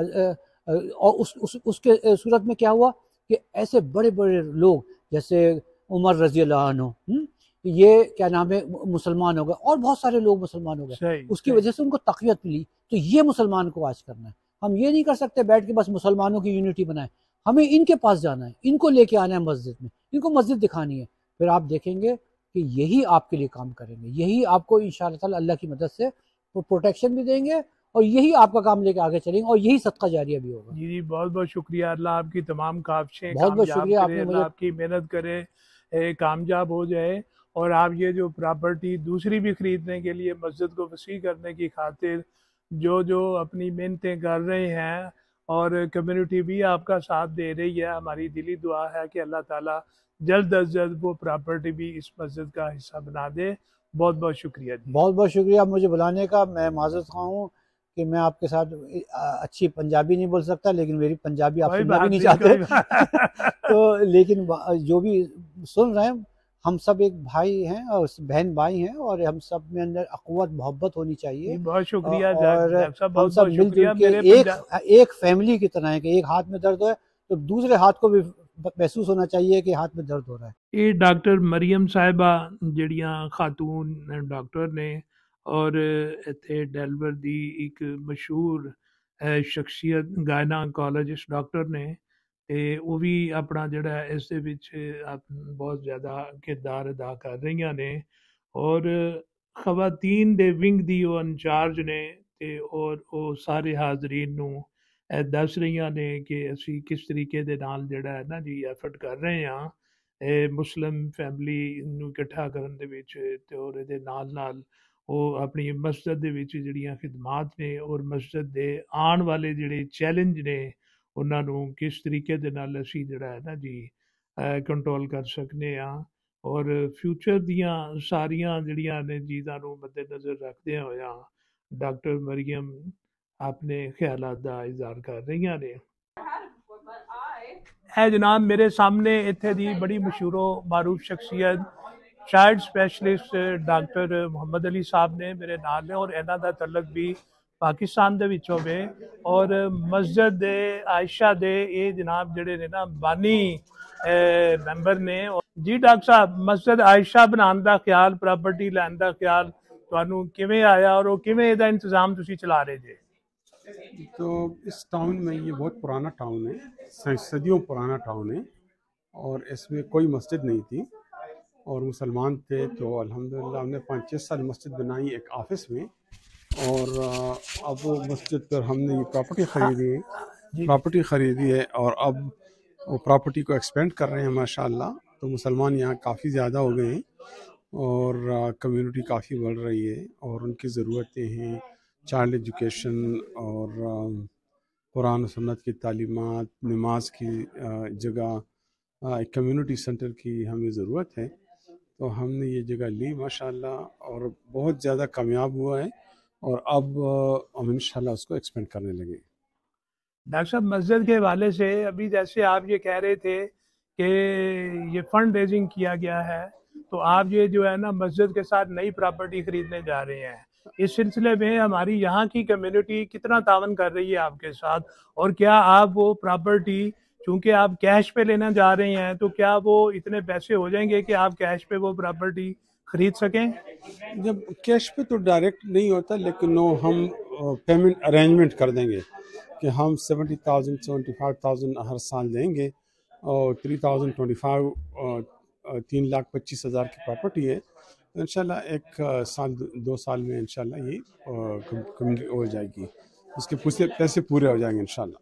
اور اس اس اس کے صورت میں کیا ہوا کہ ایسے بڑے بڑے لوگ جیسے عمر رضی اللہ عنہ، یہ کیا نام ہے، مسلمان ہو گئے، اور بہت سارے لوگ مسلمان ہو گئے، اس کی وجہ سے ان کو تقویت ملی۔ تو یہ مسلمان کو آج کرنا ہے۔ ہم یہ نہیں کر سکتے بیٹھ کے بس مسلمانوں کی یونٹی بنائیں، ہمیں ان کے پاس جانا ہے، ان کو لے کے آنا ہے مسجد میں، ان کو مسجد دکھانی ہے۔ پھر آپ دیکھیں گے کہ یہی آپ کے لیے کام کریں گے، یہی آپ کو انشاءاللہ تعالی اللہ کی مدد سے پروٹیکشن بھی دیں گے، اور یہی آپ کا کام لے کے آگے چلیں گے، اور یہی صدقہ جاریہ بھی ہوگا۔ جی جی بہت بہت شکریہ، اللہ آپ کی تمام کاوشیں بہت بہت شکریہ، آپ کرے، نے اللہ مجھے آپ کی محنت کرے، کامیاب ہو جائے، اور آپ یہ جو پراپرٹی دوسری بھی خریدنے کے لیے مسجد کو وسیع کرنے کی خاطر جو جو اپنی محنتیں کر رہے ہیں، اور کمیونٹی بھی آپ کا ساتھ دے رہی ہے، ہماری دلی دعا ہے کہ اللہ تعالیٰ جلد از جلد وہ پراپرٹی بھی اس مسجد کا حصہ بنا دے۔ بہت بہت شکریہ جی۔ بہت بہت شکریہ مجھے بلانے کا۔ میں معذرت خواہ ہوں کہ میں آپ کے ساتھ اچھی پنجابی نہیں بول سکتا، لیکن میری پنجابی آپ سننا بھی نہیں چاہتے تو لیکن جو بھی سن رہے ہیں ہم سب ایک بھائی ہیں اور بہن بھائی ہیں اور ہم سب میں اندر اخوت محبت ہونی چاہیے. بہت شکریہ اور صاحب، ہم سب مل جل کے ایک ایک فیملی کی طرح ہے کہ ایک ہاتھ میں درد ہے تو دوسرے ہاتھ کو بھی محسوس ہونا چاہیے کہ ہاتھ میں درد ہو رہا ہے. یہ ڈاکٹر مریم صاحبہ جڑیاں خاتون ڈاکٹر نے اور ਇੱਥੇ ਡੈਲਵਰ ਦੀ ਇੱਕ ਮਸ਼ਹੂਰ ਸ਼ਖਸੀਅਤ ਗਾਇਨਾਕੋਲੋਜਿਸਟ ਡਾਕਟਰ ਨੇ ਤੇ ਉਹ ਵੀ ਆਪਣਾ ਜਿਹੜਾ ਇਸ ਦੇ ਵਿੱਚ ਬਹੁਤ ਜ਼ਿਆਦਾ ਕਿਰਦਾਰ ਅਦਾ ਕਰ ਰਹੀਆਂ ਨੇ ਔਰ ਖਵਾਤੀਨ ਦੇ ਵਿੰਗ ਦੀ ਉਹ ਇੰਚਾਰਜ ਨੇ ਤੇ ਔਰ ਉਹ ਸਾਰੇ ਹਾਜ਼ਰੀਨ ਨੂੰ ਇਹ ਦੱਸ ਰਹੀਆਂ ਨੇ ਕਿ ਅਸੀਂ ਕਿਸ ਤਰੀਕੇ ਦੇ ਨਾਲ ਜਿਹੜਾ ਹੈ ਨਾ ਜੀ ਐਫਰਟ ਕਰ ਰਹੇ ਹਾਂ ਮੁਸਲਿਮ ਫੈਮਿਲੀ ਨੂੰ ਇਕੱਠਾ ਕਰਨ ਦੇ ਵਿੱਚ ਤੇ ਔਰ ਇਹਦੇ ਨਾਲ ਨਾਲ ਉਹ ਆਪਣੀ ਮਸਜਿਦ ਦੇ ਵਿੱਚ ਜਿਹੜੀਆਂ ਖਿਦਮਾਤ ਨੇ ਔਰ ਮਸਜਿਦ ਦੇ ਆਉਣ ਵਾਲੇ ਜਿਹੜੇ ਚੈਲੰਜ ਨੇ ਉਹਨਾਂ ਨੂੰ ਕਿਸ ਤਰੀਕੇ ਦੇ ਨਾਲ ਅਸੀਂ ਜਿਹੜਾ ਹੈ ਨਾ ਜੀ ਕੰਟਰੋਲ ਕਰ ਸਕਨੇ ਆ ਔਰ ਫਿਊਚਰ ਦੀਆਂ ਸਾਰੀਆਂ ਜਿਹੜੀਆਂ ਨੇ ਚੀਜ਼ਾਂ ਨੂੰ ਮੱਦੇਨਜ਼ਰ ਰੱਖਦਿਆਂ ਹੋਇਆਂ ਡਾਕਟਰ ਮਰੀਮ ਆਪਣੇ ਖਿਆਲਾਤ ਦਾ ਇਜ਼ਹਾਰ ਕਰ ਰਹੀਆਂ ਨੇ. ਹੈ ਜਨਾਬ ਮੇਰੇ ਸਾਹਮਣੇ ਇੱਥੇ ਦੀ ਬੜੀ ਮਸ਼ਹੂਰੋ ਮਾਰੂਫ ਸ਼ਖਸੀਅਤ child specialist doctor Muhammad Ali Sahib ਨੇ ਮੇਰੇ ਨਾਲ ਨੇ ਔਰ ਇਹਨਾਂ ਦਾ ਤਲਕ ਵੀ ਪਾਕਿਸਤਾਨ ਦੇ ਵਿੱਚੋਂ ਵੇ ਔਰ ਮਸਜਿਦ ਦੇ ਆਇਸ਼ਾ ਦੇ ਇਹ ਜਨਾਬ ਜਿਹੜੇ ਨੇ ਨਾ ਬਾਨੀ ਮੈਂਬਰ ਨੇ. ਜੀ ਡਾਕਟਰ ਸਾਹਿਬ ਮਸਜਿਦ ਆਇਸ਼ਾ ਬਣਾਉਣ ਦਾ ਖਿਆਲ ਪ੍ਰਾਪਰਟੀ ਲੈਣ ਦਾ ਖਿਆਲ ਤੁਹਾਨੂੰ ਕਿਵੇਂ ਆਇਆ ਔਰ ਉਹ ਕਿਵੇਂ ਇਹਦਾ ਇੰਤਜ਼ਾਮ ਤੁਸੀਂ ਚਲਾ ਰਹੇ ਜੇ. تو اس ٹاؤن میں یہ بہت پرانا ٹاؤن ہے، صدیوں پرانا ٹاؤن ہے اور اس میں کوئی مسجد نہیں تھی اور مسلمان تھے تو الحمدللہ ہم نے پانچ چھ سال مسجد بنائی ایک آفس میں اور اب وہ مسجد پر ہم نے یہ پراپرٹی خریدی ہے پراپرٹی خریدی ہے اور اب وہ پراپرٹی کو ایکسپینڈ کر رہے ہیں ماشاءاللہ. تو مسلمان یہاں کافی زیادہ ہو گئے ہیں اور کمیونٹی کافی بڑھ رہی ہے اور ان کی ضرورتیں ہیں چائلڈ ایجوکیشن اور قرآن و سنت کی تعلیمات، نماز کی جگہ، ایک کمیونٹی سینٹر کی ہمیں ضرورت ہے. تو ہم نے یہ جگہ لی ماشاءاللہ اور بہت زیادہ کامیاب ہوا ہے اور اب ہم انشاءاللہ اس کو ایکسپینڈ کرنے لگے. ڈاکٹر صاحب مسجد کے حوالے سے ابھی جیسے آپ یہ کہہ رہے تھے کہ یہ فنڈ ریزنگ کیا گیا ہے تو آپ یہ جو ہے نا مسجد کے ساتھ نئی پراپرٹی خریدنے جا رہے ہیں. اس سلسلے میں ہماری یہاں کی کمیونٹی کتنا تعاون کر رہی ہے آپ کے ساتھ اور کیا آپ وہ پراپرٹی چونکہ آپ کیش پہ لینا جا رہے ہیں تو کیا وہ اتنے پیسے ہو جائیں گے کہ آپ کیش پہ وہ پراپرٹی خرید سکیں؟ جب کیش پہ تو ڈائریکٹ نہیں ہوتا لیکن وہ ہم پیمنٹ ارینجمنٹ کر دیں گے کہ ہم seventy thousand seventy five thousand ہر سال دیں گے اور تھری تھاؤزینڈ ٹوئنٹی فائیو تین لاکھ پچیس ہزار کی پراپرٹی ہے. انشاءاللہ ایک سال دو سال میں انشاءاللہ یہ کمپلیٹ ہو جائے گی، اس کے پیسے پورے ہو جائیں گے انشاءاللہ.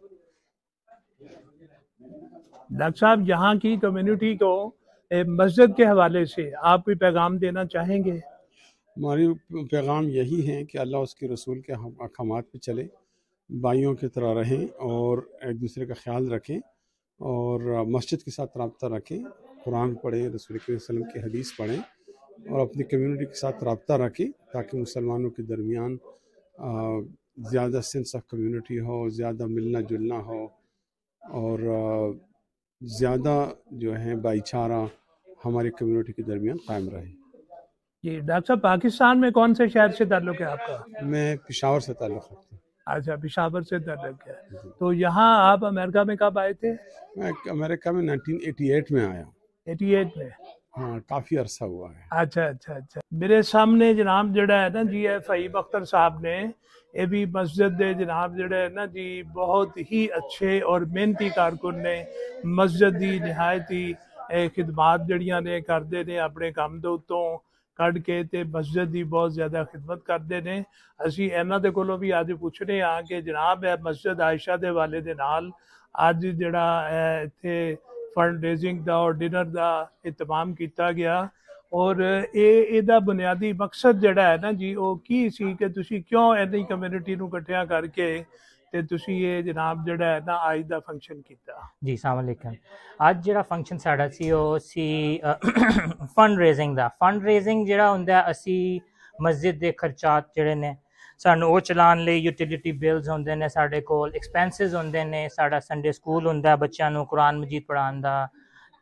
ڈاکٹر صاحب یہاں کی کمیونٹی کو مسجد کے حوالے سے آپ کوئی پیغام دینا چاہیں گے؟ ہماری پیغام یہی ہے کہ اللہ اس کے رسول کے احکامات پہ چلے، بھائیوں کی طرح رہیں اور ایک دوسرے کا خیال رکھیں اور مسجد کے ساتھ رابطہ رکھیں، قرآن پڑھیں، رسول کریم صلی اللہ علیہ وسلم کی حدیث پڑھیں اور اپنی کمیونٹی کے ساتھ رابطہ رکھیں تاکہ مسلمانوں کے درمیان زیادہ سینس آف کمیونٹی ہو، زیادہ ملنا جلنا ہو اور زیادہ جو ہے بھائی چارہ ہماری کمیونٹی کے درمیان قائم رہے. جی ڈاکٹر صاحب پاکستان میں کون سے شہر سے تعلق ہے آپ کا؟ میں پشاور سے تعلق رکھتا ہوں. اچھا پشاور سے تعلق ہے. تو یہاں آپ امریکہ میں کب آئے تھے؟ میں امریکہ میں نائنٹین ایٹی ایٹ میں آیا ہوں. ایٹی ایٹ میں؟ ہاں کافی عرصہ ہوا ہے. اچھا اچھا اچھا. میرے سامنے جناب جڑا ہے نا جی فہیم اختر صاحب نے یہ بھی مسجد دے جناب جڑا ہے نا جی بہت ہی اچھے اور محنتی کارکن نے مسجد دی نہایت ہی خدمات جڑیاں نے کردے نے اپنے کام دے اتوں کڈ کے تے مسجد دی بہت زیادہ خدمت کردے نے. اسی انہاں دے کولوں بھی اج پوچھنے ہاں کہ جناب ہے مسجد عائشہ دے والے دے نال اج جڑا ایتھے فنڈ ریزنگ دا اور ڈنر دا اہتمام کیتا گیا اور اے ایدا بنیادی مقصد جڑا ہے نا جی وہ کی سی کہ تسی کیوں اینی کمیونٹی نو اکٹھیاں کر کے تے تسی یہ جناب جڑا ہے نا آج دا فنکشن کیتا؟ جی السلام علیکم. اج جڑا فنکشن ساڈا C O C fundraising دا. فنڈ ریزنگ جڑا ہوندا اسی مسجد دے خرچات جڑے نے سانو وہ چلان لئی یوٹیلیٹی بلز ہوندے نے ساڈے کول، ایکسپینسز ہوندے نے، ساڈا سنڈے سکول ہوندا بچیاں نو قرآن مجید پڑھان دا،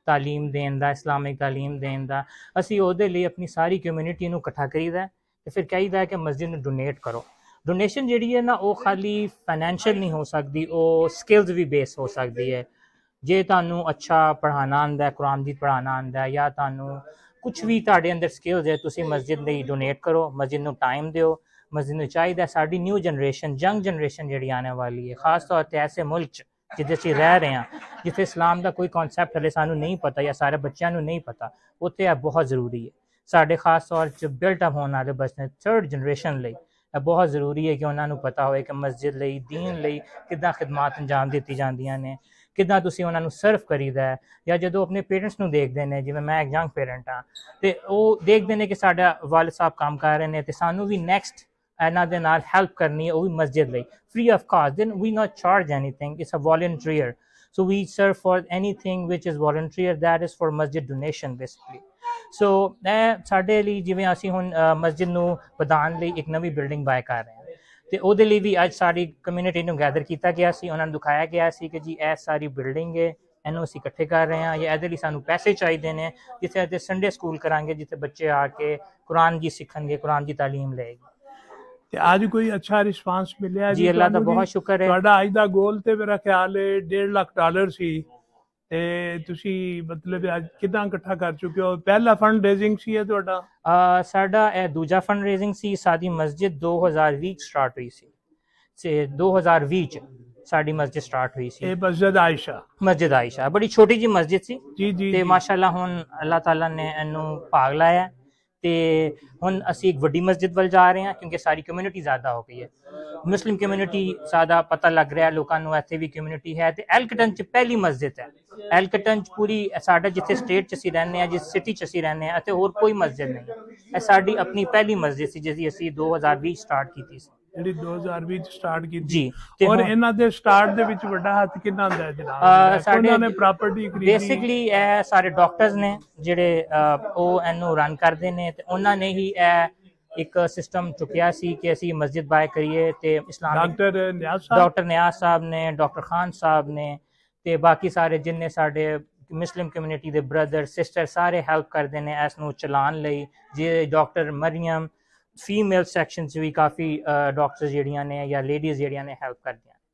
ਤਾਲੀਮ ਦੇਣ ਦਾ, ਇਸਲਾਮਿਕ ਤਾਲੀਮ ਦੇਣ ਦਾ। ਅਸੀਂ ਉਹਦੇ ਲਈ ਆਪਣੀ ਸਾਰੀ ਕਮਿਊਨਿਟੀ ਨੂੰ ਇਕੱਠਾ ਕਰੀਦਾ ਤੇ ਫਿਰ ਕਹੀਦਾ ਕਿ ਮਸਜਿਦ ਨੂੰ ਡੋਨੇਟ ਕਰੋ। ਡੋਨੇਸ਼ਨ ਜਿਹੜੀ ਹੈ ਨਾ ਉਹ ਖਾਲੀ ਫਾਈਨੈਂਸ਼ੀਅਲ ਨਹੀਂ ਹੋ ਸਕਦੀ, ਉਹ ਸਕਿੱਲਸ ਵੀ ਬੇਸ ਹੋ ਸਕਦੀ ਹੈ। ਜੇ ਤੁਹਾਨੂੰ ਅੱਛਾ ਪੜ੍ਹਾਉਣਾ ਆਉਂਦਾ, ਕੁਰਾਨ ਦੀ ਪੜ੍ਹਾਉਣਾ ਆਉਂਦਾ, ਜਾਂ ਤੁਹਾਨੂੰ ਕੁਛ ਵੀ ਤੁਹਾਡੇ ਅੰਦਰ ਸਕਿੱਲਸ ਹੈ, ਤੁਸੀਂ ਮਸਜਿਦ ਲਈ ਡੋਨੇਟ ਕਰੋ, ਮਸਜਿਦ ਨੂੰ ਟਾਈਮ ਦਿਓ। ਮਸਜਿਦ ਨੂੰ ਚਾਹੀਦਾ ਸਾਡੀ ਨਿਊ ਜਨਰੇਸ਼ਨ, ਯੰਗ ਜਨਰੇਸ਼ਨ ਜਿਹੜੀ ਆਉਣ ਵਾਲੀ ਹੈ, ਖਾਸ ਤੌਰ 'ਤੇ ਐਸੇ ਮੁਲਕ 'ਚ ਜਿੱਥੇ ਅਸੀਂ ਰਹਿ ਰਹੇ ਹਾਂ, ਜਿੱਥੇ ਇਸਲਾਮ ਦਾ ਕੋਈ ਕਨਸੈਪਟ ਹਲੇ ਸਾਨੂੰ ਨਹੀਂ ਪਤਾ ਜਾਂ ਸਾਰੇ ਬੱਚਿਆਂ ਨੂੰ ਨਹੀਂ ਪਤਾ, ਉੱਥੇ ਇਹ ਬਹੁਤ ਜ਼ਰੂਰੀ ਹੈ। ਸਾਡੇ ਖਾਸ ਤੌਰ 'ਚ ਬਿਲਟ ਅਪ ਹੋਣ ਵਾਲੇ ਬੱਚੇ ਥਰਡ ਜਨਰੇਸ਼ਨ ਲਈ ਇਹ ਬਹੁਤ ਜ਼ਰੂਰੀ ਹੈ ਕਿ ਉਹਨਾਂ ਨੂੰ ਪਤਾ ਹੋਵੇ ਕਿ ਮਸਜਿਦ ਲਈ, ਦੀਨ ਲਈ ਕਿੱਦਾਂ ਖਿਦਮਤ ਅੰਜਾਮ ਦਿੱਤੀ ਜਾਂਦੀਆਂ ਨੇ, ਕਿੱਦਾਂ ਤੁਸੀਂ ਉਹਨਾਂ ਨੂੰ ਸਰਵ ਕਰੀਦਾ ਹੈ। ਜਾਂ ਜਦੋਂ ਆਪਣੇ ਪੇਰੈਂਟਸ ਨੂੰ ਦੇਖਦੇ ਨੇ, ਜਿਵੇਂ ਮੈਂ ਇੱਕ ਯੰਗ ਪੇਰੈਂਟ ਹਾਂ, ਅਤੇ ਉਹ ਦੇਖਦੇ ਨੇ ਕਿ ਸਾਡਾ ਵਾਲਿਦ ਸਾਹਿਬ ਕੰਮ ਕਰ ਰਹੇ ਨੇ ਅਤੇ ਸਾਨੂੰ ਵੀ ਨੈਕਸਟ ਇਹਨਾਂ ਦੇ ਨਾਲ ਹੈਲਪ ਕਰਨੀ ਹੈ, ਉਹ ਵੀ ਮਸਜਿਦ ਲਈ free of cost. Then we not charge anything, it's a volunteer, so we serve for anything which is volunteer, that is for masjid donation basically. So ਇਹ ਸਾਡੇ ਲਈ, ਜਿਵੇਂ ਅਸੀਂ ਹੁਣ ਮਸਜਿਦ ਨੂੰ ਵਧਾਉਣ ਲਈ ਇੱਕ ਨਵੀਂ ਬਿਲਡਿੰਗ ਬਾਏ ਕਰ ਰਹੇ ਹਾਂ, ਅਤੇ ਉਹਦੇ ਲਈ ਵੀ ਅੱਜ ਸਾਡੀ ਕਮਿਊਨਿਟੀ ਨੂੰ ਗੈਦਰ ਕੀਤਾ ਗਿਆ ਸੀ। ਉਹਨਾਂ ਨੂੰ ਦਿਖਾਇਆ ਗਿਆ ਸੀ ਕਿ ਜੀ ਇਹ ਸਾਰੀ ਬਿਲਡਿੰਗ ਹੈ, ਇਹਨੂੰ ਅਸੀਂ ਇਕੱਠੇ ਕਰ ਰਹੇ ਹਾਂ, ਜਾਂ ਇਹਦੇ ਲਈ ਸਾਨੂੰ ਪੈਸੇ ਚਾਹੀਦੇ ਨੇ, ਜਿੱਥੇ ਅਤੇ ਸੰਡੇ ਸਕੂਲ ਕਰਾਂਗੇ, ਜਿੱਥੇ ਬੱਚੇ ਆ ਕੇ ਕੁਰਾਨ ਜੀ ਸਿੱਖਣਗੇ, ਕੁਰਾਨ ਦੀ ਤਾਲੀਮ ਲਏਗੀ। ਤੇ ਅੱਜ ਕੋਈ ਅੱਛਾ ਰਿਸਪਾਂਸ ਮਿਲਿਆ ਜੀ? ਅੱਲਾ ਦਾ ਬਹੁਤ ਸ਼ੁਕਰ ਹੈ। ਤੁਹਾਡਾ ਅੱਜ ਦਾ ਗੋਲ ਤੇ ਮੇਰਾ ਖਿਆਲ ਹੈ ਡੇਢ ਲੱਖ ਡਾਲਰ ਸੀ, ਤੇ ਤੁਸੀਂ ਮਤਲਬ ਅੱਜ ਕਿੱਦਾਂ ਇਕੱਠਾ ਕਰ ਚੁੱਕੇ ਹੋ? ਪਹਿਲਾ ਫੰਡ ਰੇਜ਼ਿੰਗ ਸੀ ਇਹ ਤੁਹਾਡਾ? ਸਾਡਾ ਇਹ ਦੂਜਾ ਫੰਡ ਰੇਜ਼ਿੰਗ ਸੀ। ਸਾਡੀ ਮਸਜਿਦ ਦੋ ਹਜ਼ਾਰ ਵੀਹ ਸਟਾਰਟ ਹੋਈ ਸੀ, ਤੇ ਦੋ ਹਜ਼ਾਰ ਵੀਹ ਚ ਸਾਡੀ ਮਸਜਿਦ ਸਟਾਰਟ ਹੋਈ ਸੀ। ਇਹ ਮਸਜਿਦ ਆਇਸ਼ਾ, ਮਸਜਿਦ ਆਇਸ਼ਾ ਬੜੀ ਛੋਟੀ ਜਿਹੀ ਮਸਜਿਦ ਸੀ ਜੀ ਜੀ, ਤੇ ਮਾਸ਼ਾਅੱਲਾ ਹੁਣ ਅੱਲਾਹ ਤਾਲਾ ਨੇ ਇਹਨੂੰ ਭਾਗ ਲਾਇਆ ਤੇ ਹੁਣ ਅਸੀਂ ਇੱਕ ਵੱਡੀ ਮਸਜਿਦ ਵੱਲ ਜਾ ਰਹੇ ਹਾਂ, ਕਿਉਂਕਿ ਸਾਰੀ ਕਮਿਊਨਿਟੀ ਜ਼ਿਆਦਾ ਹੋ ਗਈ ਹੈ। ਮੁਸਲਿਮ ਕਮਿਊਨਿਟੀ ਜ਼ਿਆਦਾ ਪਤਾ ਲੱਗ ਰਿਹਾ ਲੋਕਾਂ ਨੂੰ, ਇੱਥੇ ਵੀ ਕਮਿਊਨਿਟੀ ਹੈ। ਤੇ ਐਲਕਟਨ ਚ ਪਹਿਲੀ ਮਸਜਿਦ ਹੈ। ਐਲਕਟਨ ਚ ਪੂਰੀ ਸਾਡਾ ਜਿੱਥੇ ਸਟੇਟ ਚ ਅਸੀਂ ਰਹਿੰਦੇ ਹਾਂ, ਜਿਸ ਸਿਟੀ ਚ ਅਸੀਂ ਰਹਿੰਦੇ ਹਾਂ, ਅਤੇ ਹੋਰ ਕੋਈ ਮਸਜਿਦ ਨਹੀਂ। ਇਹ ਸਾਡੀ ਆਪਣੀ ਪਹਿਲੀ ਮਸਜਿਦ ਸੀ, ਜਿਹਦੀ ਅਸੀਂ ਦੋ ਹਜ਼ਾਰ ਵੀਹ ਸਟਾਰਟ ਕੀਤੀ ਸੀ। ਜਿਹੜੀ ਦੋ ਹਜ਼ਾਰ ਵੀਹ ਚ ਸਟਾਰਟ ਕੀਤੀ ਜੀ। ਔਰ ਇਹਨਾਂ ਦੇ ਸਟਾਰਟ ਦੇ ਵਿੱਚ ਵੱਡਾ ਹੱਥ ਕਿੰਨਾ ਹੁੰਦਾ ਹੈ ਜਨਾਬ? ਸਾਡੇ ਨੇ ਪ੍ਰਾਪਰਟੀ ਖਰੀਦੀ? ਬੇਸਿਕਲੀ ਇਹ ਸਾਰੇ ਡਾਕਟਰਸ ਨੇ ਜਿਹੜੇ ਉਹ ਇਹਨੂੰ ਰਨ ਕਰਦੇ ਨੇ, ਤੇ ਉਹਨਾਂ ਨੇ ਹੀ ਇਹ ਇੱਕ ਸਿਸਟਮ ਚੁੱਕਿਆ ਸੀ ਕਿ ਅਸੀਂ ਮਸਜਿਦ ਬਾਏ ਕਰੀਏ। ਤੇ Islamic doctor Niaz Sahib doctor Niaz Sahib ਨੇ, ਡਾਕਟਰ ਖਾਨ ਸਾਹਿਬ ਨੇ, ਤੇ ਬਾਕੀ ਸਾਰੇ ਜਿੰਨੇ ਸਾਡੇ ਮੁਸਲਿਮ ਕਮਿਊਨਿਟੀ ਦੇ ਬ੍ਰਦਰ ਸਿਸਟਰ ਸਾਰੇ ਹੈਲਪ ਕਰਦੇ ਨੇ ਇਸ ਨੂੰ ਚਲਾਉਣ ਲਈ। ਜੇ ਡਾਕਟਰ ਮਰੀਮ ਫੀਮੇਲ ਸੈਕਸ਼ਨ 'ਚ ਵੀ ਕਾਫੀ ਡਾਕਟਰਸ ਜਿਹੜੀਆਂ ਨੇ ਜਾਂ ਲੇਡੀਜ਼ ਜਿਹੜੀਆਂ ਨੇ ਹੈਲਪ ਕਰਦੀਆਂ ਨੇ।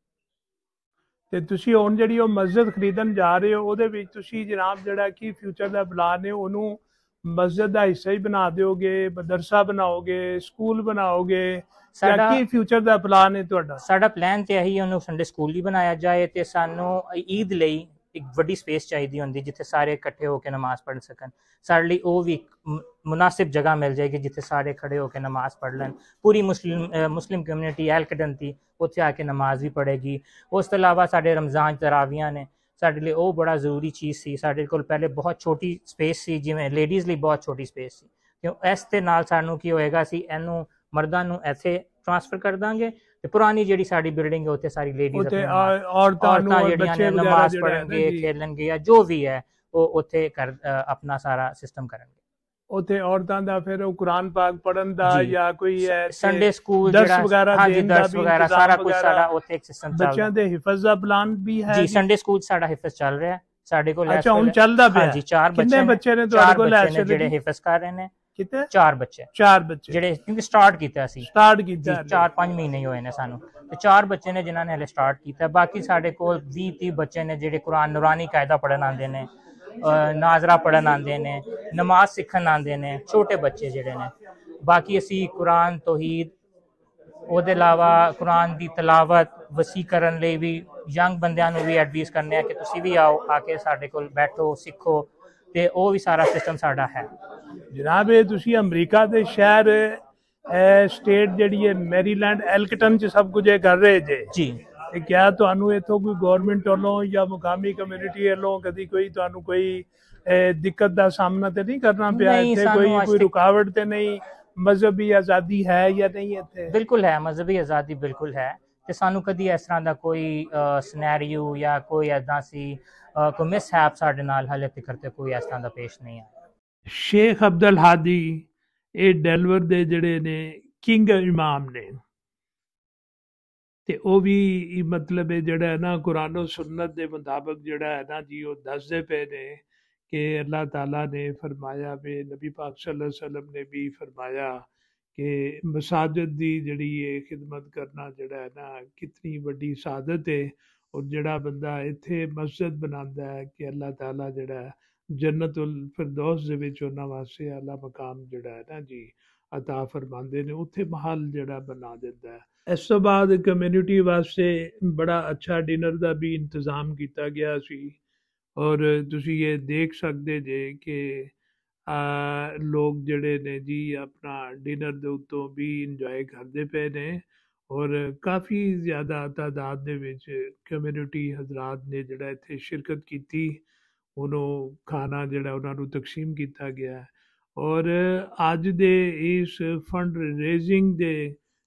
ਤੇ ਤੁਸੀਂ ਹੁਣ ਜਿਹੜੀ ਉਹ ਮਸਜਿਦ ਖਰੀਦਣ ਜਾ ਰਹੇ ਹੋ, ਉਹਦੇ ਵਿੱਚ ਤੁਸੀਂ ਜਨਾਬ ਜਿਹੜਾ ਕਿ ਫਿਊਚਰ ਦਾ ਪਲਾਨ ਹੈ, ਉਹਨੂੰ ਮਸਜਿਦ ਦਾ ਹਿੱਸਾ ਹੀ ਬਣਾ ਦਿਓਗੇ, ਮਦਰਸਾ ਬਣਾਓਗੇ, ਸਕੂਲ ਬਣਾਓਗੇ? ਸਾਡਾ ਕੀ ਫਿਊਚਰ ਦਾ ਪਲਾਨ ਹੈ ਤੁਹਾਡਾ? ਸਾਡਾ ਪਲਾਨ ਤੇ ਇਹੀ, ਉਹਨੂੰ ਸੰਡੇ ਸਕੂਲ ਹੀ ਬਣਾਇਆ ਜਾਏ, ਤੇ ਸਾਨੂੰ ਈਦ ਲਈ ਇੱਕ ਵੱਡੀ ਸਪੇਸ ਚਾਹੀਦੀ ਹੁੰਦੀ ਜਿੱਥੇ ਸਾਰੇ ਇਕੱਠੇ ਹੋ ਕੇ ਨਮਾਜ਼ ਪੜ੍ਹ ਸਕਣ। ਸਾਡੇ ਲਈ ਉਹ ਵੀ ਇੱਕ ਮੁਨਾਸਿਬ ਜਗ੍ਹਾ ਮਿਲ ਜਾਏਗੀ ਜਿੱਥੇ ਸਾਰੇ ਖੜੇ ਹੋ ਕੇ ਨਮਾਜ਼ ਪੜ੍ਹ ਲੈਣ। ਪੂਰੀ ਮੁਸਲਿਮ ਮੁਸਲਿਮ ਕਮਿਊਨਿਟੀ ਐਲਕਟਨ ਦੀ ਉੱਥੇ ਆ ਕੇ ਨਮਾਜ਼ ਵੀ ਪੜ੍ਹੇਗੀ। ਉਸ ਤੋਂ ਇਲਾਵਾ ਸਾਡੇ ਰਮਜ਼ਾਨ ਤਰਾਵੀਆਂ ਨੇ, ਸਾਡੇ ਲਈ ਉਹ ਬੜਾ ਜ਼ਰੂਰੀ ਚੀਜ਼ ਸੀ। ਸਾਡੇ ਕੋਲ ਪਹਿਲੇ ਬਹੁਤ ਛੋਟੀ ਸਪੇਸ ਸੀ, ਜਿਵੇਂ ਲੇਡੀਜ਼ ਲਈ ਬਹੁਤ ਛੋਟੀ ਸਪੇਸ ਸੀ। ਕਿਉਂ ਇਸ ਦੇ ਨਾਲ ਸਾਨੂੰ ਕੀ ਹੋਏਗਾ, ਅਸੀਂ ਇਹਨੂੰ ਮਰਦਾਂ ਨੂੰ ਇੱਥੇ ਟ੍ਰਾਂਸਫਰ ਕਰ ਦਾਂਗੇ, ਤੇ ਪੁਰਾਣੀ ਜਿਹੜੀ ਸਾਡੀ ਬਿਲਡਿੰਗ ਹੈ ਉੱਥੇ ਸਾਰੀ ਲੇਡੀਜ਼ ਔਰਤਾਂ ਜਿਹੜੀਆਂ ਨੇ ਨਮਾਜ਼ ਪੜ੍ਹਨਗੇ, ਖੇਲਣਗੇ, ਜਾਂ ਜੋ ਵੀ ਹੈ ਉਹ ਉੱਥੇ ਕਰ ਆਪਣਾ ਸਾਰਾ ਸਿਸਟਮ ਕਰਨਗੇ। ਉੱਥੇ ਔਰਤਾਂ ਦਾ ਫਿਰ ਉਹ ਕੁਰਾਨ ਪਾਕ ਪੜ੍ਹਨ ਦਾ ਜਾਂ ਕੋਈ ਸੰਡੇ ਸਕੂਲ ਦਰਸ ਵਗੈਰਾ ਦੇਣ ਦਾ ਵੀ ਸਾਰਾ ਕੁਝ ਸਾਡਾ ਉੱਥੇ ਇੱਕ ਸਿਸਟਮ ਚੱਲਦਾ। ਬੱਚਿਆਂ ਦੇ ਹਿਫਜ਼ ਦਾ ਪਲਾਨ ਵੀ ਹੈ ਜੀ? ਸੰਡੇ ਸਕੂਲ ਸਾਡਾ ਹਿਫਜ਼ ਚੱਲ ਰਿਹਾ ਸਾਡੇ ਕੋਲ। ਅੱਛਾ, ਹੁਣ ਚੱਲਦਾ ਪਿਆ? ਹਾਂਜੀ, ਚਾਰ ਬੱਚੇ ਬੱਚੇ ਨੇ ਤੁਹਾਡੇ ਕੋਲ ਜਿਹੜੇ ਹਿਫਜ਼ ਕਰ ਰਹੇ ਨੇ। ਕਿਤੇ ਚਾਰ ਬੱਚੇ ਚਾਰ ਬੱਚੇ ਜਿਹੜੇ ਕਿਉਂਕਿ ਸਟਾਰਟ ਕੀਤਾ ਸੀ ਸਟਾਰਟ ਕੀਤਾ ਚਾਰ ਪੰਜ ਮਹੀਨੇ ਹੀ ਹੋਏ ਨੇ ਸਾਨੂੰ, ਤੇ ਚਾਰ ਬੱਚੇ ਨੇ ਜਿਨ੍ਹਾਂ ਨੇ ਹਲੇ ਸਟਾਰਟ ਕੀਤਾ। ਬਾਕੀ ਸਾਡੇ ਕੋਲ ਵੀਹ ਤੀਹ ਬੱਚੇ ਨੇ ਜਿਹੜੇ ਕੁਰਾਨ ਨੂਰਾਨੀ ਕਾਇਦਾ ਪੜ੍ਹਨ ਆਉਂਦੇ ਨੇ, ਨਾਜ਼ਰਾ ਪੜ੍ਹਨ ਆਉਂਦੇ ਨੇ, ਨਮਾਜ਼ ਸਿੱਖਣ ਆਉਂਦੇ ਨੇ, ਛੋਟੇ ਬੱਚੇ ਜਿਹੜੇ ਨੇ। ਬਾਕੀ ਅਸੀਂ ਕੁਰਾਨ ਤੌਹੀਦ, ਉਹਦੇ ਇਲਾਵਾ ਕੁਰਾਨ ਦੀ ਤਲਾਵਤ ਵਸੀ ਕਰਨ ਲਈ ਵੀ ਯੰਗ ਬੰਦਿਆਂ ਨੂੰ ਵੀ ਐਡਵਾਈਸ ਕਰਨੇ ਆ ਕਿ ਤੁਸੀਂ ਵੀ ਆਓ, ਆ ਕੇ ਸਾਡੇ ਕੋਲ ਬੈਠੋ, ਸਿੱਖੋ, ਤੇ ਉਹ ਵੀ ਸਾਰਾ ਸਿਸਟਮ ਸਾਡਾ ਹੈ। ਜਨਾਬ ਇਹ ਤੁਸੀਂ ਅਮਰੀਕਾ ਦੇ ਸ਼ਹਿਰ ਸਟੇਟ ਜਿਹੜੀ ਹੈ ਮੈਰੀਲੈਂਡ ਐਲਕਟਨ 'ਚ ਸਭ ਕੁਝ ਇਹ ਕਰ ਰਹੇ ਜੇ ਜੀ, ਤੇ ਕਿਆ ਤੁਹਾਨੂੰ ਇੱਥੋਂ ਕੋਈ ਗੌਰਮੈਂਟ ਵੱਲੋਂ ਜਾਂ ਮੁਕਾਮੀ ਕਮਿਊਨਿਟੀ ਵੱਲੋਂ ਕਦੀ ਕੋਈ ਤੁਹਾਨੂੰ ਕੋਈ ਦਿੱਕਤ ਦਾ ਸਾਹਮਣਾ ਤੇ ਨਹੀਂ ਕਰਨਾ ਪਿਆ? ਇੱਥੇ ਕੋਈ ਕੋਈ ਰੁਕਾਵਟ ਤੇ ਨਹੀਂ? ਮਜ਼ਹਬੀ ਆਜ਼ਾਦੀ ਹੈ ਜਾਂ ਨਹੀਂ ਇੱਥੇ? ਬਿਲਕੁਲ ਹੈ, ਮਜ਼ਹਬੀ ਆਜ਼ਾਦੀ ਬਿਲਕੁਲ ਹੈ, ਤੇ ਸਾਨੂੰ ਕਦੀ ਇਸ ਤਰ੍ਹਾਂ ਦਾ ਕੋਈ ਸਿਨੈਰੀਓ ਜਾਂ ਕੋਈ ਇੱਦਾਂ ਸੀ ਕੋਈ ਮਿਸਹੈਪ ਸਾਡੇ ਨਾਲ ਹਾਲੇ ਤੱਕ ਤੇ ਕੋਈ ਇਸ ਤਰ੍ਹਾਂ ਦਾ ਪੇਸ਼ ਨਹੀਂ ਆਇਆ। ਸ਼ੇਖ ਅਬਦੁਲ ਹਾਦੀ ਇਹ ਡੈਲਵਰ ਦੇ ਜਿਹੜੇ ਨੇ ਕਿੰਗ ਇਮਾਮ ਨੇ, ਤੇ ਉਹ ਵੀ ਮਤਲਬ ਇਹ ਜਿਹੜਾ ਹੈ ਨਾ ਕੁਰਾਨ ਸੁਨਨਤ ਦੇ ਮੁਤਾਬਕ ਜਿਹੜਾ ਹੈ ਨਾ ਜੀ ਉਹ ਦੱਸਦੇ ਪਏ ਨੇ کہ اللہ تعالیٰ نے فرمایا بھی، نبی پاک صلی اللہ علیہ وسلم نے بھی فرمایا کہ مساجد دی جڑی ہے خدمت کرنا جڑا ہے نا کتنی بڑی سعادت ہے، اور جڑا بندہ ایتھے مسجد بناتا ہے کہ اللہ تعالیٰ جڑا ہے جنت الفردوس دے وچ انہاں واسطے اعلیٰ مقام جڑا ہے نا جی عطا فرماندے نے، اتھے محل جڑا بنا دیتا ہے۔ اس تو بعد کمیونٹی واسطے بڑا اچھا ڈنر دا بھی انتظام کیتا گیا سی، اور تسی یہ دیکھ سکتے جے کہ لوگ جڑے نے جی اپنا ڈنر دے اتوں بھی انجوائے کرتے پے نے، اور کافی زیادہ تعداد دے وچ کمیونٹی حضرات نے جڑا اتھے شرکت کیتی، انہوں کھانا جڑا انہوں نو تقسیم کیتا گیا ہے۔ اور اج دے اس فنڈ ریزنگ دے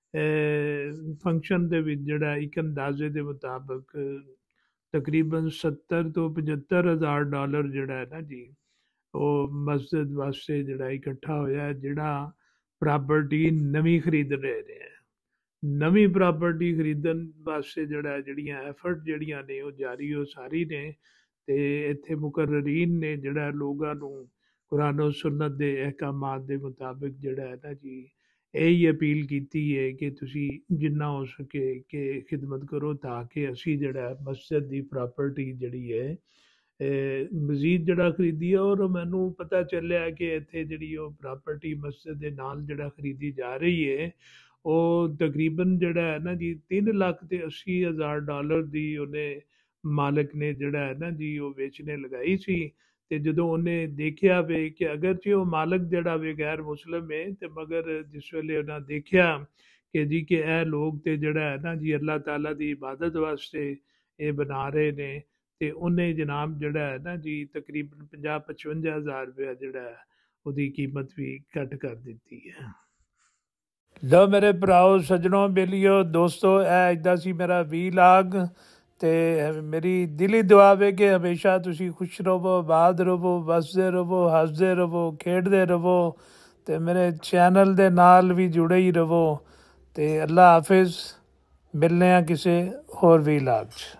فنکشن دے وچ جڑا ایک اندازے دے مطابق تقریباً ستر تو پچہتر ہزار ڈالر جڑا ہے نا جی وہ مسجد واسطے جڑا اکٹھا ہویا ہے، جڑا پراپرٹی نویں خرید رہے ہیں، نویں پراپرٹی خریدن واسطے جڑا ہے جڑیاں ایفرٹ جڑیاں نے وہ جاری و ساری نے، تے ایتھے مقررین نے جڑا لوگاں نو قرآن و سنت دے احکامات دے مطابق جڑا ہے نا جی یہی اپیل کیتی ہے کہ تسی جنہ ہو سکے کہ خدمت کرو تاکہ اسی جڑا مسجد دی پراپرٹی جڑی ہے مزید جڑا خریدی ہے۔ اور مینوں پتہ چلیا ہے کہ ایتھے جڑی وہ پراپرٹی مسجد دے نال جڑا خریدی جا رہی ہے وہ تقریباً جڑا ہے نا جی تین لاکھ تے اسی ہزار ڈالر دی انہیں مالک نے جڑا ہے نا جی وہ ویچنے لگائی سی، تے جدوں انہیں دیکھیا وے کہ اگرچہ وہ مالک جڑا وے غیر مسلم ہے تے مگر جس ویلے انہاں دیکھیا کہ جی کہ اے لوگ تے جڑا ہے نا جی اللہ تعالیٰ دی عبادت واسطے اے بنا رہے نے، تے انہیں جناب جڑا ہے نا جی تقریباً پنجا پچوجا ہزار روپیہ جڑا ہے وہ دی قیمت بھی کٹ کر دیتی ہے۔ لو میرے پراؤ سجنوں بیلیو دوستو، اے اجدا سی میرا وی لاگ، تے میری دلی دعا ہے کہ ہمیشہ تسی خوش رہو، آباد رہو، وسدے رہو، ہسدے رہو، کھیڈدے رہو، تے میرے چینل دے نال بھی جڑے ہی رہو، تے اللہ حافظ، ملنے ہیں کسے اور وی لاگ۔